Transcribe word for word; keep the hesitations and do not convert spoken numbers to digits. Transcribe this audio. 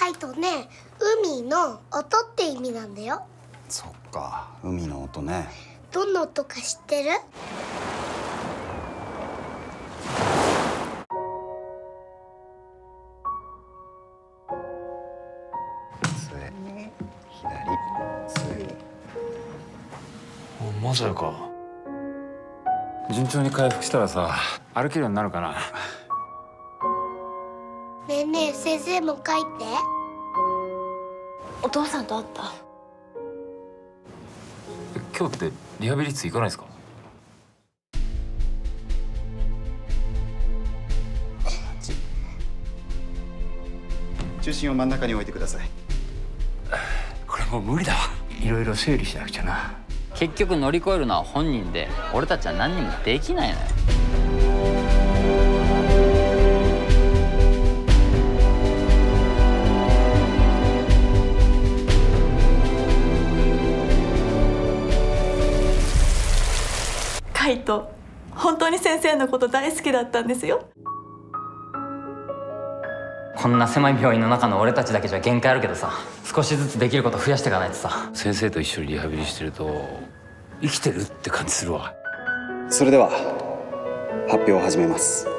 カイトね、海の音って意味なんだよ。 そっか、海の音ね。 どんな音か知ってる？ 杖、左、杖。 お、まさか。順調に回復したらさ、歩けるようになるかな。 ねえねえ、先生も書いて。 お父さんと会った？ 今日ってリハビリ室行かないですか？ 中心を真ん中に置いてください。 これもう無理だわ。いろいろ整理しなくちゃな。 結局乗り越えるのは本人で、俺たちは何にもできないのよ。 カイト、本当に先生のこと大好きだったんですよ。 こんな狭い病院の中の俺たちだけじゃ限界あるけどさ、少しずつできること増やしていかないとさ。 先生と一緒にリハビリしてると生きてるって感じするわ。 それでは発表を始めます。